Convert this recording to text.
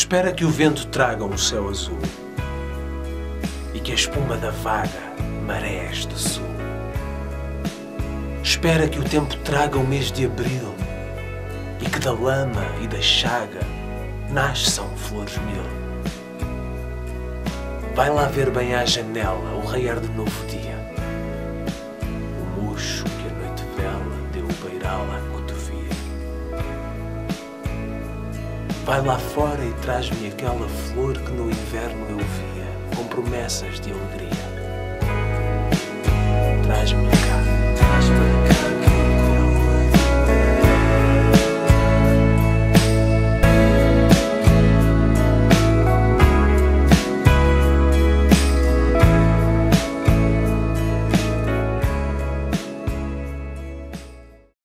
Espera que o vento traga um céu azul e que a espuma da vaga marés de sul. Espera que o tempo traga o mês de abril e que da lama e da chaga nasçam flores mil. Vai lá ver bem à janela o raiar de novo dia, o mocho que a noite vela deu o beiral à cotovia. Vai lá fora e traz-me aquela flor que no inverno eu via, com promessas de alegria. Traz-me cá, traz-me